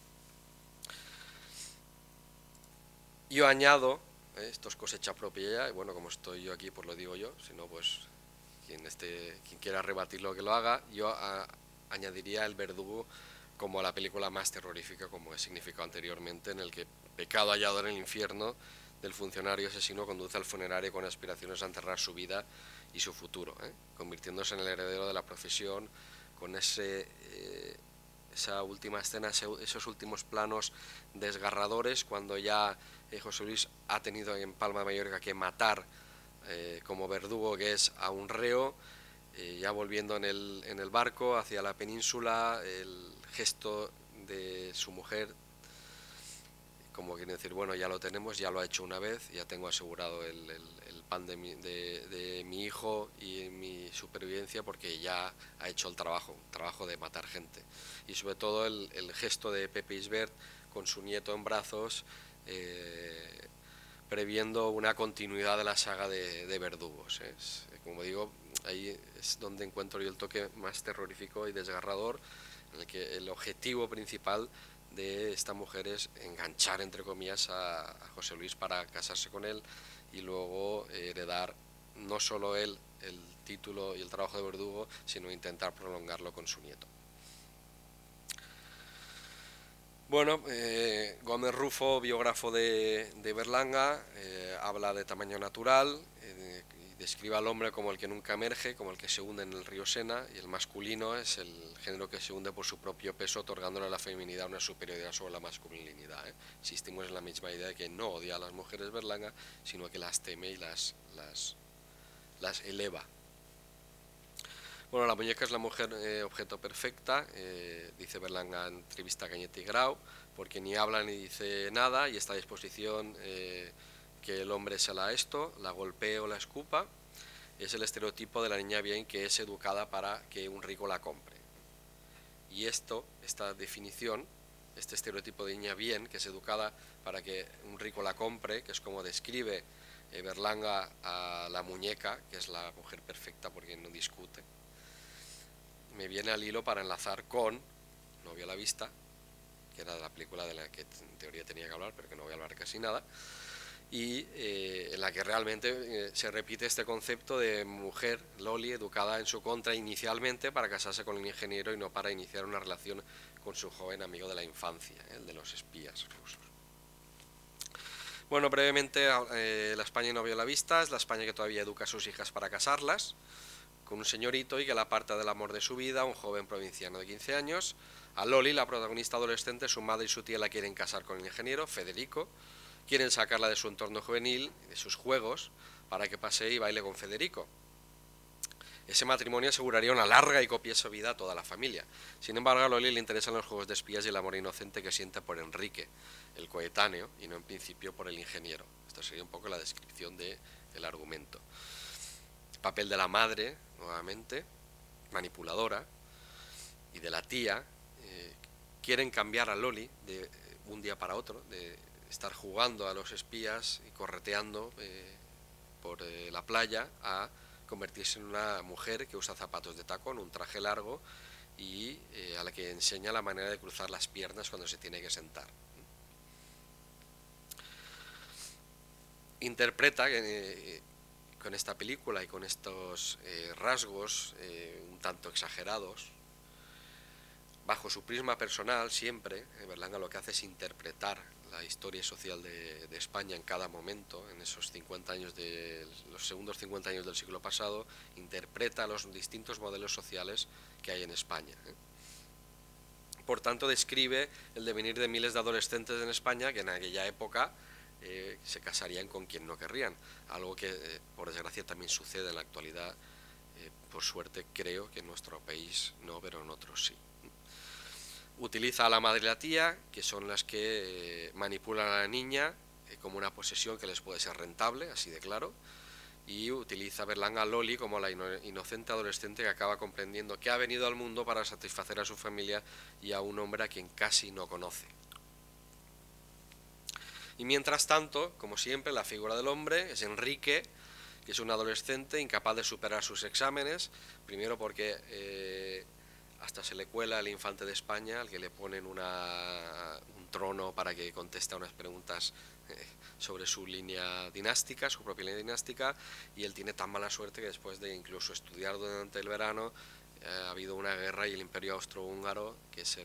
Yo añado, esto es cosecha propia ya, y bueno, como estoy yo aquí, pues lo digo yo, si no, pues quien quiera rebatirlo que lo haga. Yo añadiría El verdugo como la película más terrorífica, como he significado anteriormente, en el que pecado hallado en el infierno del funcionario asesino conduce al funerario con aspiraciones a enterrar su vida y su futuro, convirtiéndose en el heredero de la profesión, con esa última escena, esos últimos planos desgarradores, cuando ya José Luis ha tenido en Palma de Mallorca que matar como verdugo, que es a un reo, ya volviendo en el barco hacia la península, el gesto de su mujer, como quiere decir, bueno, ya lo tenemos, ya lo ha hecho una vez, ya tengo asegurado el pan de mi hijo y mi supervivencia, porque ya ha hecho el trabajo de matar gente. Y sobre todo el gesto de Pepe Isbert con su nieto en brazos, previendo una continuidad de la saga de verdugos. Como digo, ahí es donde encuentro yo el toque más terrorífico y desgarrador, en el que el objetivo principal de esta mujer es enganchar, entre comillas, a José Luis para casarse con él y luego heredar no solo él el título y el trabajo de verdugo, sino intentar prolongarlo con su nieto. Bueno, Gómez Rufo, biógrafo de Berlanga, habla de Tamaño natural, describe al hombre como el que nunca emerge, como el que se hunde en el río Sena, y el masculino es el género que se hunde por su propio peso, otorgándole a la feminidad una superioridad sobre la masculinidad. Insistimos en la misma idea de que no odia a las mujeres Berlanga, sino que las teme y las eleva. Bueno, la muñeca es la mujer objeto perfecta, dice Berlanga en entrevista a Cañete y Grau, porque ni habla ni dice nada y está a disposición que el hombre se la golpee o la escupa. Es el estereotipo de la niña bien que es educada para que un rico la compre. Y esta definición, este estereotipo de niña bien que es educada para que un rico la compre, que es como describe Berlanga a la muñeca, que es la mujer perfecta porque no discute, me viene al hilo para enlazar con Novio a la vista, que era la película de la que en teoría tenía que hablar, pero que no voy a hablar casi nada, y en la que realmente se repite este concepto de mujer, Loli, educada en su contra inicialmente para casarse con un ingeniero y no para iniciar una relación con su joven amigo de la infancia, el de los espías rusos. Bueno, brevemente, la España Novio a la vista es la España que todavía educa a sus hijas para casarlas con un señorito y que la aparta del amor de su vida, un joven provinciano de 15 años. A Loli, la protagonista adolescente, su madre y su tía la quieren casar con el ingeniero, Federico. Quieren sacarla de su entorno juvenil, de sus juegos, para que pasee y baile con Federico. Ese matrimonio aseguraría una larga y copiosa vida a toda la familia. Sin embargo, a Loli le interesan los juegos de espías y el amor inocente que siente por Enrique, el coetáneo, y no en principio por el ingeniero. Esto sería un poco la descripción del argumento. El papel de la madre, nuevamente, manipuladora, y de la tía, quieren cambiar a Loli de un día para otro, de estar jugando a los espías y correteando por la playa, a convertirse en una mujer que usa zapatos de tacón, un traje largo y a la que enseña la manera de cruzar las piernas cuando se tiene que sentar. Interpreta con esta película y con estos rasgos un tanto exagerados, bajo su prisma personal siempre, Berlanga lo que hace es interpretar la historia social de España en cada momento, en esos 50 años los segundos 50 años del siglo pasado, interpreta los distintos modelos sociales que hay en España. Por tanto, describe el devenir de miles de adolescentes en España que en aquella época se casarían con quien no querrían, algo que por desgracia también sucede en la actualidad, por suerte creo que en nuestro país no, pero en otros sí. Utiliza a la madre y la tía, que son las que manipulan a la niña como una posesión que les puede ser rentable, así de claro, y utiliza Berlanga a Loli como la inocente adolescente que acaba comprendiendo que ha venido al mundo para satisfacer a su familia y a un hombre a quien casi no conoce. Y mientras tanto, como siempre, la figura del hombre es Enrique, que es un adolescente incapaz de superar sus exámenes, primero porque hasta se le cuela el infante de España, al que le ponen un trono para que conteste a unas preguntas sobre su línea dinástica, su propia línea dinástica, y él tiene tan mala suerte que después de incluso estudiar durante el verano, ha habido una guerra y el Imperio Austrohúngaro, que es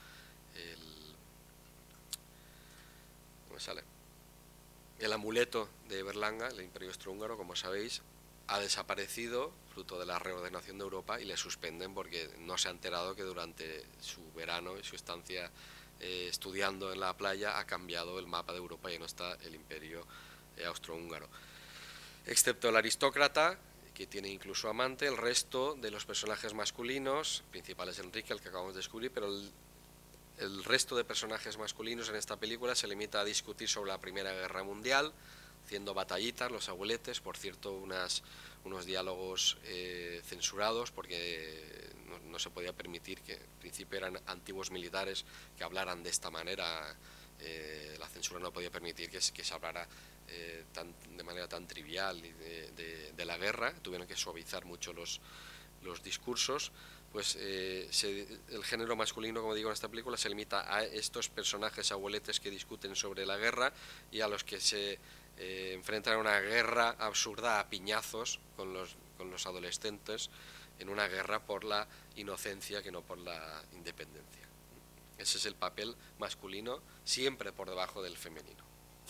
el amuleto de Berlanga, el Imperio Austrohúngaro, como sabéis, ha desaparecido fruto de la reordenación de Europa y le suspenden porque no se ha enterado que durante su verano y su estancia estudiando en la playa ha cambiado el mapa de Europa y no está el Imperio Austrohúngaro. Excepto el aristócrata, que tiene incluso amante, el resto de los personajes masculinos, principal es Enrique, el que acabamos de descubrir, pero el resto de personajes masculinos en esta película se limita a discutir sobre la Primera Guerra Mundial, haciendo batallitas, los abueletes, por cierto, unos diálogos censurados porque no se podía permitir, que en principio eran antiguos militares que hablaran de esta manera, la censura no podía permitir que se hablara de manera tan trivial de la guerra, tuvieron que suavizar mucho los discursos. Pues el género masculino, como digo en esta película, se limita a estos personajes abueletes que discuten sobre la guerra y a los que se enfrentan a una guerra absurda a piñazos con los adolescentes, en una guerra por la inocencia que no por la independencia. Ese es el papel masculino, siempre por debajo del femenino.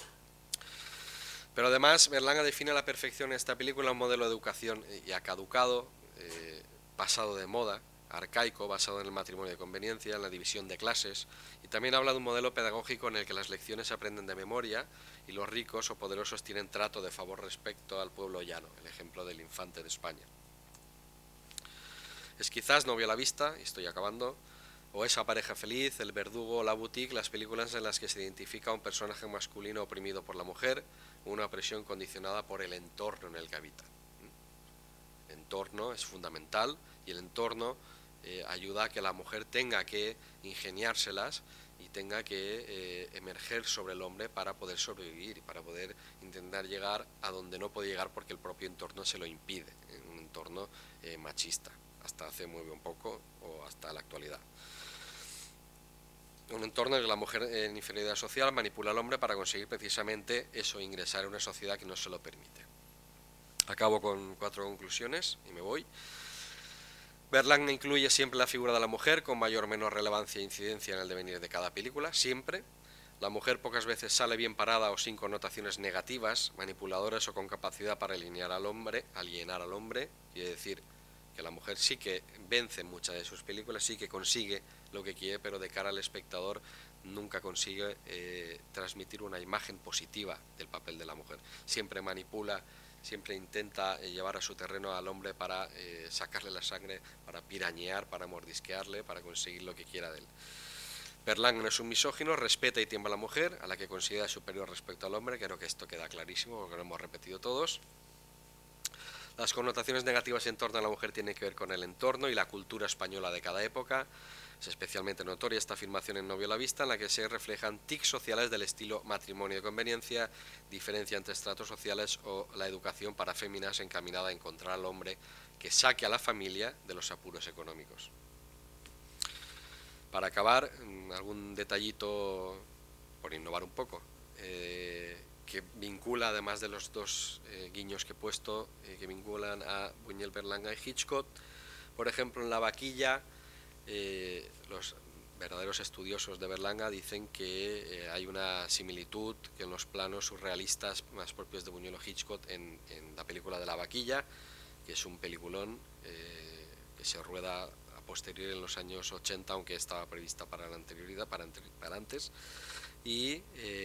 Pero además Berlanga define a la perfección en esta película un modelo de educación ya caducado, pasado de moda, arcaico, basado en el matrimonio de conveniencia, en la división de clases, y también habla de un modelo pedagógico en el que las lecciones se aprenden de memoria y los ricos o poderosos tienen trato de favor respecto al pueblo llano, el ejemplo del infante de España. Es quizás Novio a la vista, y estoy acabando, o Esa pareja feliz, El verdugo o La boutique, las películas en las que se identifica a un personaje masculino oprimido por la mujer, una opresión condicionada por el entorno en el que habita. El entorno es fundamental y el entorno ayuda a que la mujer tenga que ingeniárselas y tenga que emerger sobre el hombre para poder sobrevivir y para poder intentar llegar a donde no puede llegar porque el propio entorno se lo impide, en un entorno machista, hasta hace muy bien poco o hasta la actualidad. Un entorno en el que la mujer en inferioridad social manipula al hombre para conseguir precisamente eso, ingresar en una sociedad que no se lo permite. Acabo con 4 conclusiones y me voy. Berlanga incluye siempre la figura de la mujer con mayor o menor relevancia e incidencia en el devenir de cada película, siempre. La mujer pocas veces sale bien parada o sin connotaciones negativas, manipuladoras o con capacidad para alienar al hombre, quiere decir que la mujer sí que vence en muchas de sus películas, sí que consigue lo que quiere, pero de cara al espectador nunca consigue transmitir una imagen positiva del papel de la mujer. Siempre manipula, siempre intenta llevar a su terreno al hombre para sacarle la sangre, para pirañear, para mordisquearle, para conseguir lo que quiera de él. Berlanga no es un misógino, respeta y tiembla a la mujer, a la que considera superior respecto al hombre. Creo que esto queda clarísimo, porque lo hemos repetido todos. Las connotaciones negativas en torno a la mujer tienen que ver con el entorno y la cultura española de cada época. Es especialmente notoria esta afirmación en Novio a la vista, en la que se reflejan tics sociales del estilo matrimonio de conveniencia, diferencia entre estratos sociales o la educación para féminas encaminada a encontrar al hombre que saque a la familia de los apuros económicos. Para acabar, algún detallito, por innovar un poco, que vincula, además de los 2 guiños que he puesto, que vinculan a Buñuel, Berlanga y Hitchcock. Por ejemplo, en La vaquilla, los verdaderos estudiosos de Berlanga dicen que hay una similitud que en los planos surrealistas más propios de Buñuel o Hitchcock en la película de La vaquilla, que es un peliculón que se rueda a posteriori en los años 80, aunque estaba prevista para la anterioridad, para antes, y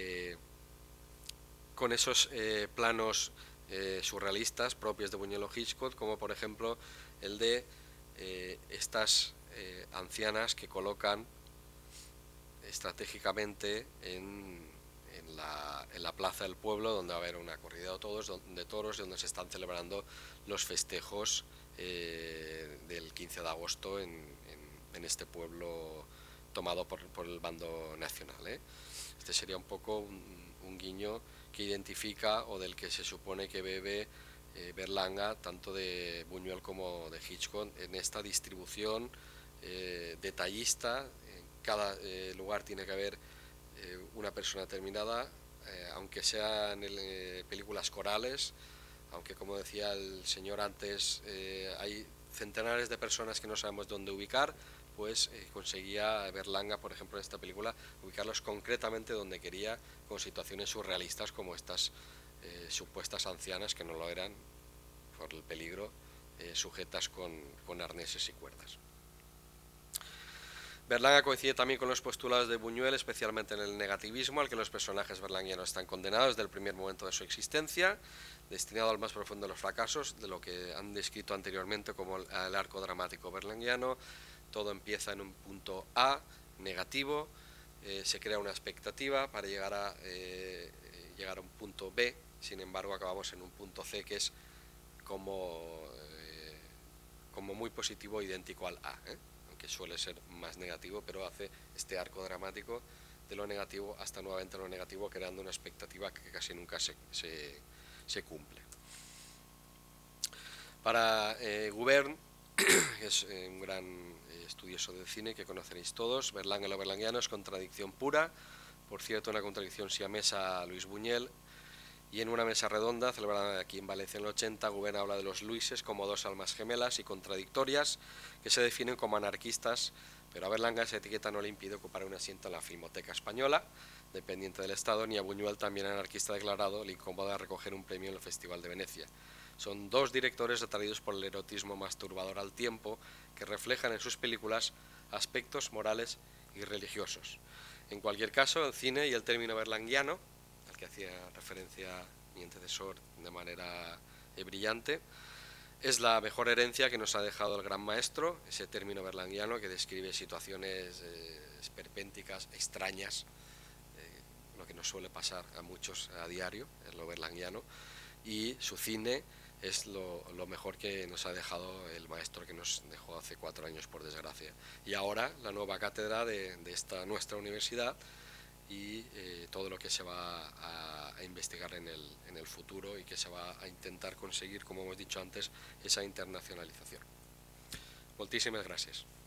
con esos planos surrealistas propios de Buñuel o Hitchcock, como por ejemplo el de estas ancianas que colocan estratégicamente en la plaza del pueblo, donde va a haber una corrida de toros, donde se están celebrando los festejos del 15 de agosto en este pueblo tomado por el bando nacional. Este sería un poco un guiño que identifica o del que se supone que bebe Berlanga, tanto de Buñuel como de Hitchcock, en esta distribución detallista. En cada lugar tiene que haber una persona determinada, aunque sean películas corales, aunque, como decía el señor antes, hay centenares de personas que no sabemos dónde ubicar, pues conseguía Berlanga, por ejemplo, en esta película, ubicarlos concretamente donde quería, con situaciones surrealistas como estas supuestas ancianas, que no lo eran por el peligro, sujetas con arneses y cuerdas. Berlanga coincide también con los postulados de Buñuel, especialmente en el negativismo, al que los personajes berlanguianos están condenados desde el primer momento de su existencia, destinado al más profundo de los fracasos, de lo que han descrito anteriormente como el arco dramático berlanguiano. Todo empieza en un punto A, negativo, se crea una expectativa para llegar a un punto B, sin embargo acabamos en un punto C, que es como muy positivo, idéntico al A, aunque suele ser más negativo, pero hace este arco dramático de lo negativo hasta nuevamente lo negativo, creando una expectativa que casi nunca se cumple. Para Gubern, que es un gran estudioso del cine que conoceréis todos, Berlanga y lo berlanguiano es contradicción pura, por cierto una contradicción siamesa a Luis Buñuel. Y en una mesa redonda celebrada aquí en Valencia en el 80, Gubern habla de los Luises como 2 almas gemelas y contradictorias que se definen como anarquistas, pero a Berlanga esa etiqueta no le impide ocupar un asiento en la Filmoteca Española, dependiente del Estado, ni a Buñuel, también anarquista declarado, le incomoda recoger un premio en el Festival de Venecia. Son 2 directores atraídos por el erotismo masturbador al tiempo, que reflejan en sus películas aspectos morales y religiosos. En cualquier caso, el cine y el término berlanguiano, al que hacía referencia mi antecesor de manera brillante, es la mejor herencia que nos ha dejado el gran maestro, ese término berlanguiano que describe situaciones esperpénticas, extrañas, lo que nos suele pasar a muchos a diario, es lo berlanguiano, y su cine es lo mejor que nos ha dejado el maestro que nos dejó hace 4 años, por desgracia. Y ahora la nueva cátedra de esta nuestra universidad y todo lo que se va a investigar en el futuro y que se va a intentar conseguir, como hemos dicho antes, esa internacionalización. Moltíssimes gràcies.